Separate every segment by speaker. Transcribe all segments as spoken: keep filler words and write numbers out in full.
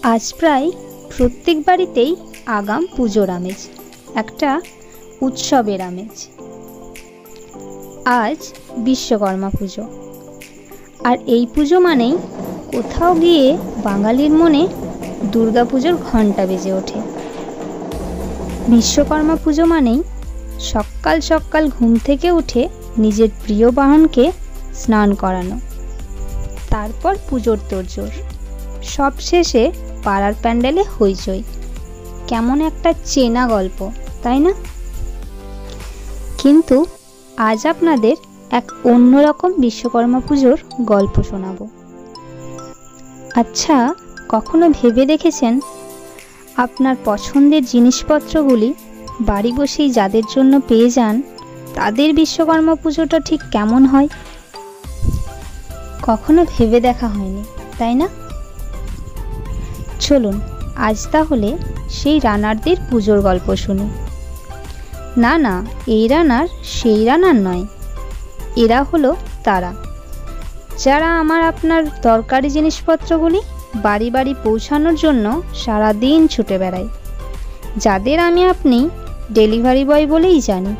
Speaker 1: আজ প্রায় প্রত্যেক বাড়িতেই আগাম পুজোর আমেজ, একটা উৎসবের আমেজ। আজ বিশ্বকর্মা পুজো, আর এই পুজো মানেই কোথাও গিয়ে বাঙালির মনে দুর্গা পুজোর ঘণ্টা বেজে ওঠে। বিশ্বকর্মা পুজো মানেই সকাল সকাল ঘুম থেকে উঠে নিজের প্রিয় বাহনকে স্নান করানো, তারপর পুজোর তোড়জোড়, সব শেষে পাড়ার প্যান্ডেলে হইচই। কেমন একটা চেনা গল্প, তাই না? কিন্তু আজ আপনাদের এক অন্যরকম বিশ্বকর্মা পুজোর গল্প শোনাবো। আচ্ছা, কখনো ভেবে দেখেছেন আপনার পছন্দের জিনিসপত্রগুলি বাড়ি বসেই যাদের জন্য পেয়ে যান, তাদের বিশ্বকর্মা পুজোটা ঠিক কেমন হয়? কখনো ভেবে দেখা হয়নি, তাই না? চলুন আজ তাহলে সেই রানারদের পুজোর গল্প শুনি। না না, এই রানার সেই রানার নয়, এরা হলো তারা যারা আমার আপনার দরকারি জিনিসপত্রগুলি বাড়ি বাড়ি পৌঁছানোর জন্য সারা দিন ছুটে বেড়ায়, যাদের আমি আপনি ডেলিভারি বয় বলেই জানি।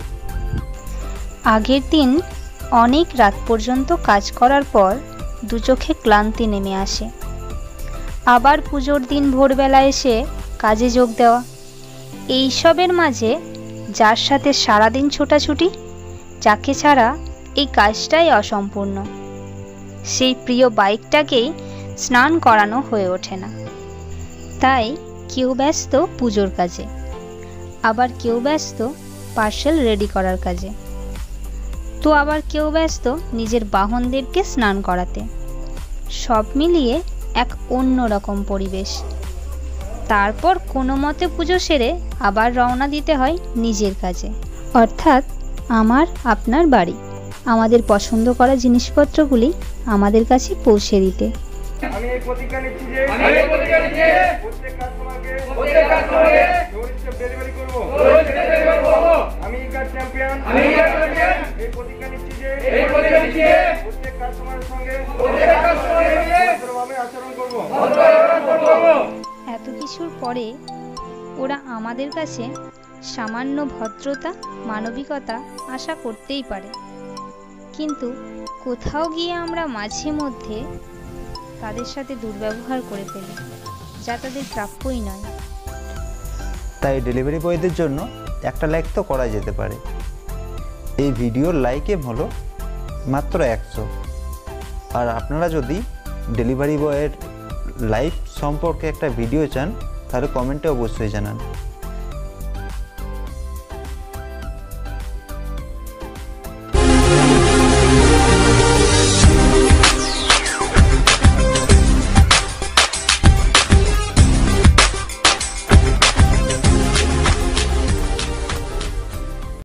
Speaker 1: আগের দিন অনেক রাত পর্যন্ত কাজ করার পর দু চোখে ক্লান্তি নেমে আসে। আবার পুজোর দিন ভোরবেলা এসে কাজে যোগ দেওয়া, এইসবের মাঝে যার সাথে সারাদিন ছোটাছুটি, যাকে ছাড়া এই কাজটাই অসম্পূর্ণ, সেই প্রিয় বাইকটাকেই স্নান করানো হয়ে ওঠে না। তাই কেউ ব্যস্ত পুজোর কাজে, আবার কেউ ব্যস্ত পার্সেল রেডি করার কাজে, তো আবার কেউ ব্যস্ত নিজের বাহনদেরকে স্নান করাতে। সব মিলিয়ে এক অন্যরকম পরিবেশ। তারপর কোনো মতে পুজো সেরে আবার রওনা দিতে হয় নিজের কাজে, অর্থাৎ আমার আপনার বাড়ি, আমাদের পছন্দ করা জিনিসপত্রগুলি আমাদের কাছে পৌঁছে দিতে।
Speaker 2: আমি এই প্রতিজ্ঞা নিচ্ছি যে আমি এই প্রতিজ্ঞা নিচ্ছি যে প্রত্যেক কাস্টমারকে প্রত্যেক কাস্টমারকে ডোরস্টেপ ডেলিভারি করব ডোরস্টেপ ডেলিভারি করব। আমি ইগার চ্যাম্পিয়ন আমি ইগার চ্যাম্পিয়ন এই প্রতিজ্ঞা নিচ্ছি যে এই প্রতিজ্ঞা নিচ্ছি যে প্রত্যেক কাস্টমারের সঙ্গে প্রত্যেক কাস্টমারের সঙ্গে ভদ্রভাবে আচরণ করব ভদ্রভাবে করব।
Speaker 1: এত কিছুর পরে ওরা আমাদের কাছে সামান্য ভদ্রতা, মানবিকতা আশা করতেই পারে, কিন্তু কোথাও গিয়ে আমরা মাঝে মধ্যে তাদের সাথে দুর্ব্যবহার করে ফেলি, যা তাদের প্রাপ্যই নয়।
Speaker 3: তাই ডেলিভারি বয়দের জন্য একটা লাইক তো করা যেতে পারে। এই ভিডিওর লাইক এম হলো মাত্র একশো। আর আপনারা যদি ডেলিভারি বয়ের লাইফ সম্পর্কে একটা ভিডিও চান, তাহলে কমেন্টে অবশ্যই জানান।